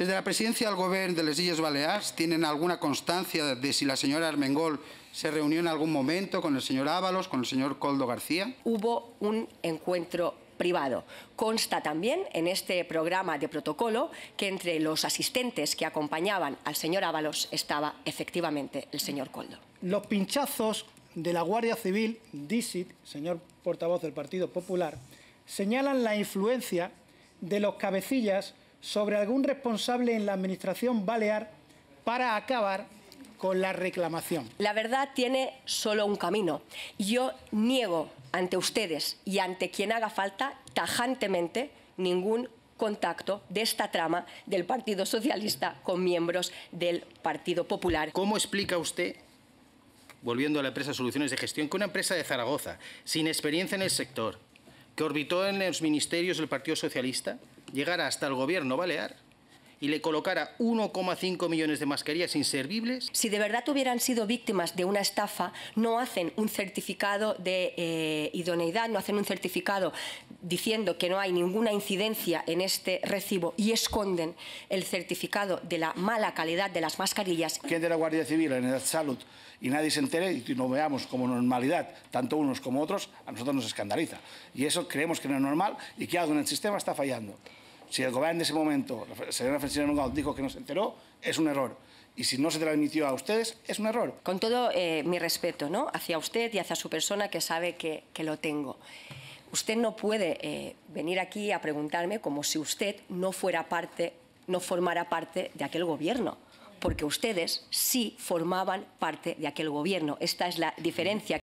Desde la presidencia del Govern de les Illes Balears, ¿tienen alguna constancia de si la señora Armengol se reunió en algún momento con el señor Ábalos, con el señor Koldo García? Hubo un encuentro privado. Consta también en este programa de protocolo que entre los asistentes que acompañaban al señor Ábalos estaba efectivamente el señor Koldo. Los pinchazos de la Guardia Civil, DISIT, señor portavoz del Partido Popular, señalan la influencia de los cabecillas sobre algún responsable en la administración balear para acabar con la reclamación. La verdad tiene solo un camino. Yo niego ante ustedes y ante quien haga falta tajantemente ningún contacto de esta trama del Partido Socialista con miembros del Partido Popular. ¿Cómo explica usted, volviendo a la empresa Soluciones de Gestión, que una empresa de Zaragoza, sin experiencia en el sector, que orbitó en los ministerios del Partido Socialista, llegara hasta el gobierno balear y le colocara 1,5 millones de mascarillas inservibles? Si de verdad hubieran sido víctimas de una estafa, no hacen un certificado de idoneidad, no hacen un certificado diciendo que no hay ninguna incidencia en este recibo y esconden el certificado de la mala calidad de las mascarillas. Que entre la Guardia Civil en el Salud y nadie se entere y lo veamos como normalidad, tanto unos como otros, a nosotros nos escandaliza. Y eso creemos que no es normal y que algo en el sistema está fallando. Si el gobierno de ese momento, la señora Francina Armengol, dijo que no se enteró, es un error. Y si no se transmitió a ustedes, es un error. Con todo mi respeto, ¿no?, hacia usted y hacia su persona, que sabe que lo tengo. Usted no puede venir aquí a preguntarme como si usted no formara parte de aquel gobierno, porque ustedes sí formaban parte de aquel gobierno. Esta es la diferencia.